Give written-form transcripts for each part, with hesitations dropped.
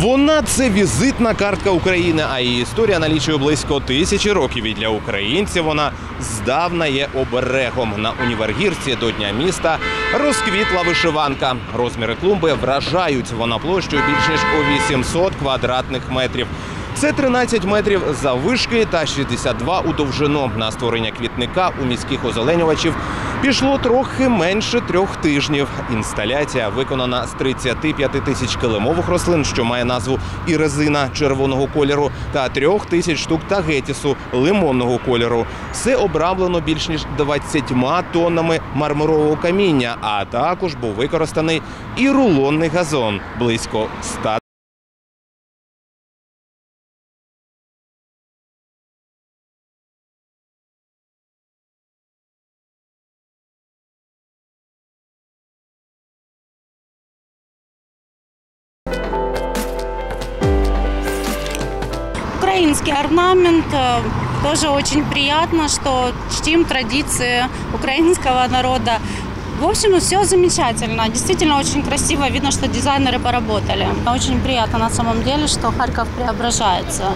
Вона – це візитна картка України, а її історія налічує близько 1000 років. І для українців вона здавна є оберегом. На Універгірці до Дня міста розквітла вишиванка. Розміри клумби вражають. Вона площею більш ніж у 800 квадратних метрів. Це 13 метрів заввишки та 62 у довжину. На створення квітника у міських озеленювачів пішло трохи менше 3 тижнів. Інсталяція виконана з 35 тисяч килимових рослин, що має назву ірезина червоного кольору, та 3000 штук тагетісу лимонного кольору. Все обрамлено більш ніж 20 тоннами мармурового каміння, а також був використаний і рулонний газон – близько 100. Украинский орнамент, тоже очень приятно, что чтим традиции украинского народа. В общем, все замечательно, действительно очень красиво, видно, что дизайнеры поработали. Очень приятно на самом деле, что Харьков преображается.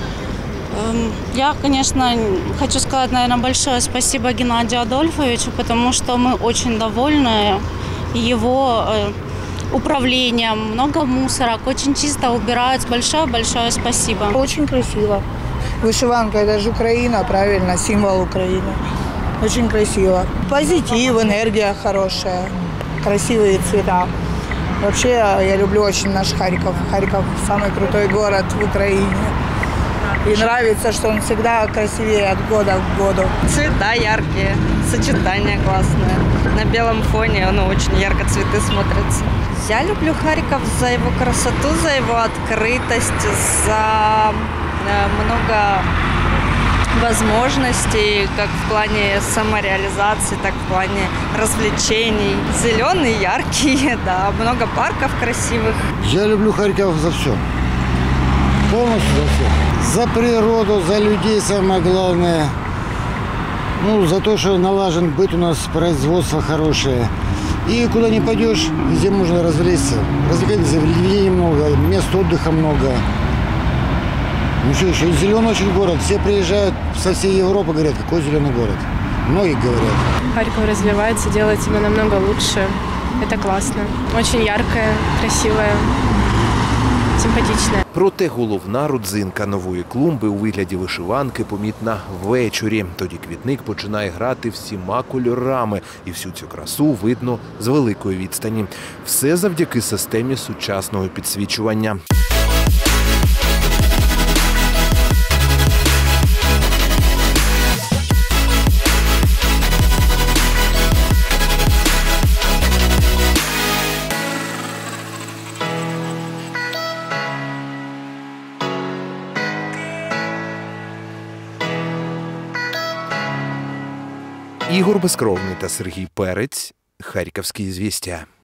Я, конечно, хочу сказать, наверное, большое спасибо Геннадию Адольфовичу, потому что мы очень довольны его управлением, много мусорок, очень чисто убирают. Большое-большое спасибо. Очень красиво. Вышиванка – это же Украина, правильно, символ Украины. Очень красиво. Позитив, энергия хорошая, красивые цвета. Вообще, я люблю очень наш Харьков. Харьков – самый крутой город в Украине. И нравится, что он всегда красивее от года к году. Цвета яркие, сочетание классное. На белом фоне очень ярко цветы смотрятся. Я люблю Харьков за его красоту, за его открытость, за много возможностей, как в плане самореализации, так в плане развлечений. Зеленый, яркий, да, много парков красивых. Я люблю Харьков за все. Полностью за все. За природу, за людей самое главное. За то, что налажен быт у нас, производство хорошее. И куда ни пойдешь, везде можно развлечься. Развлекательных заведений много, мест отдыха много. Что еще? И зеленый очень город. Все приезжают со всей Европы, говорят, какой зеленый город. Многие говорят. Харьков развивается, делает себя намного лучше. Это классно. Очень яркое, красивое. Симпатичне. Проте головна родзинка нової клумби у вигляді вишиванки помітна ввечері. Тоді квітник починає грати всіма кольорами, і всю цю красу видно з великої відстані. Все завдяки системі сучасного підсвічування. Ігор Безкровний та Сергій Перець. Харківські звістя.